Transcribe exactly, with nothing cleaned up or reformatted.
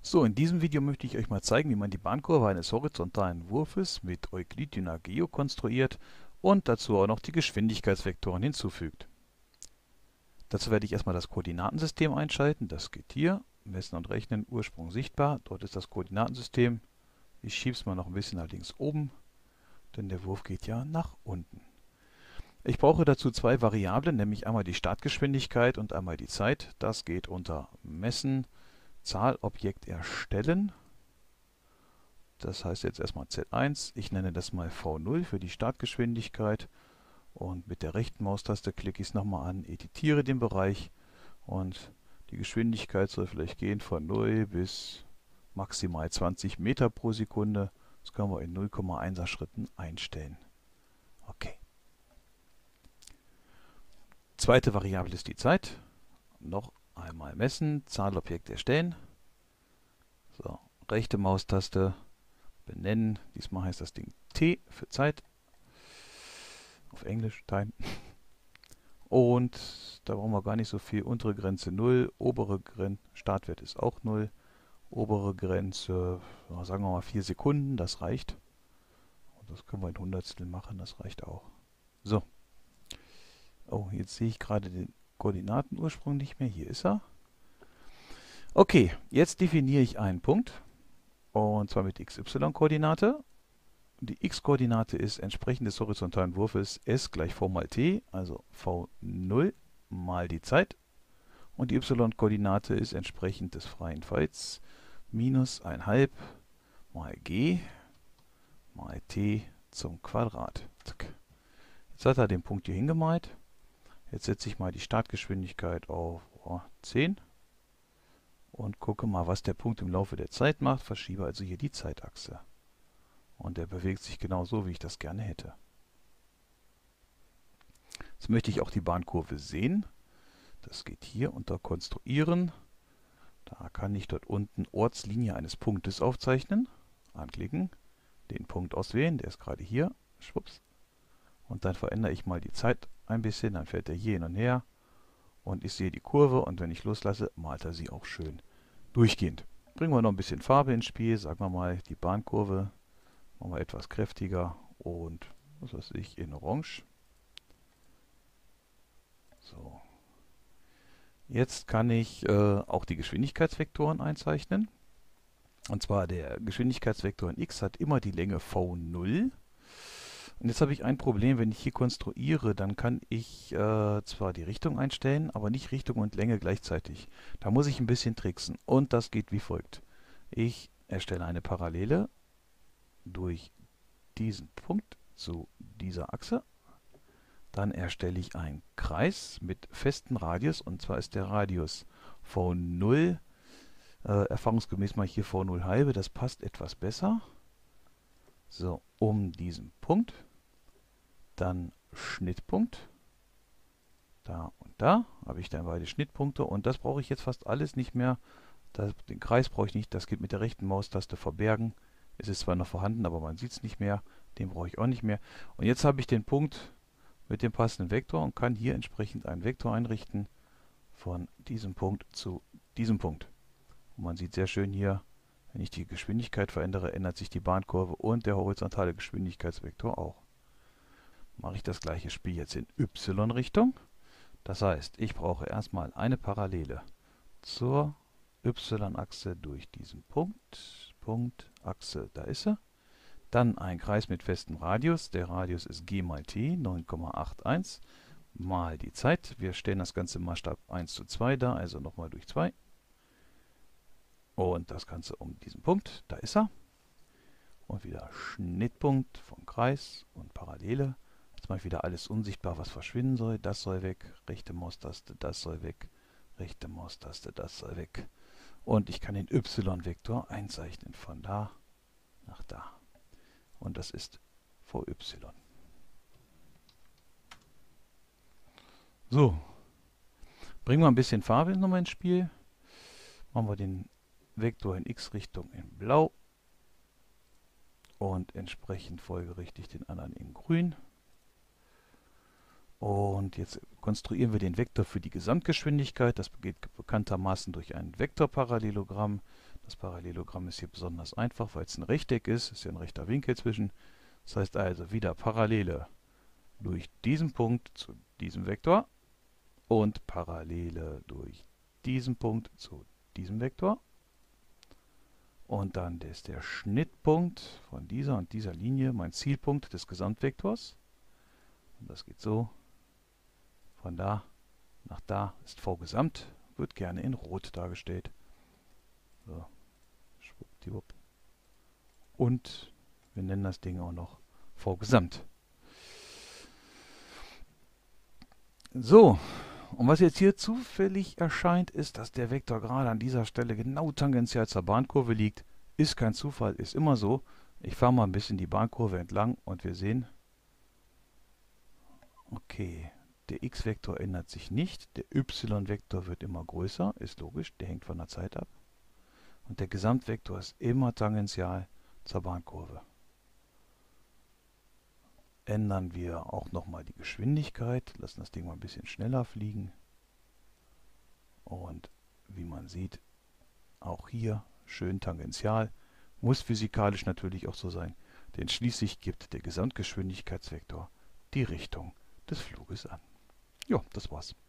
So, in diesem Video möchte ich euch mal zeigen, wie man die Bahnkurve eines horizontalen Wurfes mit Euklidiner Geo konstruiert und dazu auch noch die Geschwindigkeitsvektoren hinzufügt. Dazu werde ich erstmal das Koordinatensystem einschalten. Das geht hier. Messen und Rechnen, Ursprung sichtbar. Dort ist das Koordinatensystem. Ich schiebe es mal noch ein bisschen nach links oben, denn der Wurf geht ja nach unten. Ich brauche dazu zwei Variablen, nämlich einmal die Startgeschwindigkeit und einmal die Zeit. Das geht unter Messen, Zahlobjekt erstellen. Das heißt jetzt erstmal Z eins. Ich nenne das mal V null für die Startgeschwindigkeit. Und mit der rechten Maustaste klicke ich es nochmal an, editiere den Bereich. Und die Geschwindigkeit soll vielleicht gehen von null bis maximal zwanzig Meter pro Sekunde. Das können wir in null Komma eins Schritten einstellen. Okay. Zweite Variable ist die Zeit. Noch einmal messen, Zahlobjekt erstellen. So, rechte Maustaste benennen. Diesmal heißt das Ding T für Zeit. Auf Englisch, Time. Und da brauchen wir gar nicht so viel. Untere Grenze null, obere Grenze, Startwert ist auch null. Obere Grenze, sagen wir mal vier Sekunden, das reicht. Und das können wir in Hundertstel machen, das reicht auch. So. Oh, jetzt sehe ich gerade den Koordinatenursprung nicht mehr. Hier ist er. Okay, jetzt definiere ich einen Punkt. Und zwar mit X Y-Koordinate. Die x-Koordinate ist entsprechend des horizontalen Wurfes s gleich v mal t, also v null mal die Zeit. Und die y-Koordinate ist entsprechend des freien Falls minus eins Komma fünf mal g mal t zum Quadrat. Zack. Jetzt hat er den Punkt hier hingemalt. Jetzt setze ich mal die Startgeschwindigkeit auf oh, zehn und gucke mal, was der Punkt im Laufe der Zeit macht. Verschiebe also hier die Zeitachse. Und der bewegt sich genau so, wie ich das gerne hätte. Jetzt möchte ich auch die Bahnkurve sehen. Das geht hier unter Konstruieren. Da kann ich dort unten Ortslinie eines Punktes aufzeichnen. Anklicken, den Punkt auswählen, der ist gerade hier. Schwupps. Und dann verändere ich mal die Zeit ein bisschen, dann fährt er hier hin und her. Und ich sehe die Kurve und wenn ich loslasse, malt er sie auch schön durchgehend. Bringen wir noch ein bisschen Farbe ins Spiel, sagen wir mal die Bahnkurve. Machen wir etwas kräftiger und was weiß ich, in Orange. So. Jetzt kann ich äh, auch die Geschwindigkeitsvektoren einzeichnen. Und zwar der Geschwindigkeitsvektor in x hat immer die Länge v null. Und jetzt habe ich ein Problem, wenn ich hier konstruiere, dann kann ich äh, zwar die Richtung einstellen, aber nicht Richtung und Länge gleichzeitig. Da muss ich ein bisschen tricksen. Und das geht wie folgt. Ich erstelle eine Parallele durch diesen Punkt zu dieser Achse. Dann erstelle ich einen Kreis mit festem Radius, und zwar ist der Radius v null, äh, erfahrungsgemäß mal hier v null halbe, das passt etwas besser. So, um diesen Punkt, dann Schnittpunkt, da und da habe ich dann beide Schnittpunkte und das brauche ich jetzt fast alles nicht mehr. Das, den Kreis brauche ich nicht, das geht mit der rechten Maustaste verbergen. Es ist zwar noch vorhanden, aber man sieht es nicht mehr. Den brauche ich auch nicht mehr. Und jetzt habe ich den Punkt mit dem passenden Vektor und kann hier entsprechend einen Vektor einrichten von diesem Punkt zu diesem Punkt. Und man sieht sehr schön hier, wenn ich die Geschwindigkeit verändere, ändert sich die Bahnkurve und der horizontale Geschwindigkeitsvektor auch. Mache ich das gleiche Spiel jetzt in y-Richtung. Das heißt, ich brauche erstmal eine Parallele zur y-Achse durch diesen Punkt. Punkt, Achse, da ist er. Dann ein Kreis mit festem Radius. Der Radius ist g mal t, neun Komma einundachtzig, mal die Zeit. Wir stellen das Ganze im Maßstab eins zu zwei dar, also nochmal durch zwei. Und das Ganze um diesen Punkt, da ist er. Und wieder Schnittpunkt vom Kreis und Parallele. Jetzt mache ich wieder alles unsichtbar, was verschwinden soll. Das soll weg, rechte Maustaste, das soll weg, rechte Maustaste, das soll weg. Und ich kann den y-Vektor einzeichnen von da nach da. Und das ist Vy. So, bringen wir ein bisschen Farbe nochmal ins Spiel. Machen wir den Vektor in x-Richtung in blau und entsprechend folgerichtig den anderen in grün. Und jetzt konstruieren wir den Vektor für die Gesamtgeschwindigkeit. Das geht bekanntermaßen durch ein Vektorparallelogramm. Das Parallelogramm ist hier besonders einfach, weil es ein Rechteck ist. Ist ja ein rechter Winkel zwischen. Das heißt also wieder Parallele durch diesen Punkt zu diesem Vektor und Parallele durch diesen Punkt zu diesem Vektor. Und dann ist der Schnittpunkt von dieser und dieser Linie mein Zielpunkt des Gesamtvektors. Und das geht so. Von da nach da ist V Gesamt, wird gerne in Rot dargestellt. So. Schwuppdiwupp. Und wir nennen das Ding auch noch V Gesamt. So, und was jetzt hier zufällig erscheint, ist, dass der Vektor gerade an dieser Stelle genau tangential zur Bahnkurve liegt. Ist kein Zufall, ist immer so. Ich fahre mal ein bisschen die Bahnkurve entlang und wir sehen, okay, der x-Vektor ändert sich nicht, der y-Vektor wird immer größer, ist logisch, der hängt von der Zeit ab. Und der Gesamtvektor ist immer tangential zur Bahnkurve. Ändern wir auch nochmal die Geschwindigkeit, lassen das Ding mal ein bisschen schneller fliegen. Und wie man sieht, auch hier schön tangential, muss physikalisch natürlich auch so sein, denn schließlich gibt der Gesamtgeschwindigkeitsvektor die Richtung des Fluges an. Ja, das war's.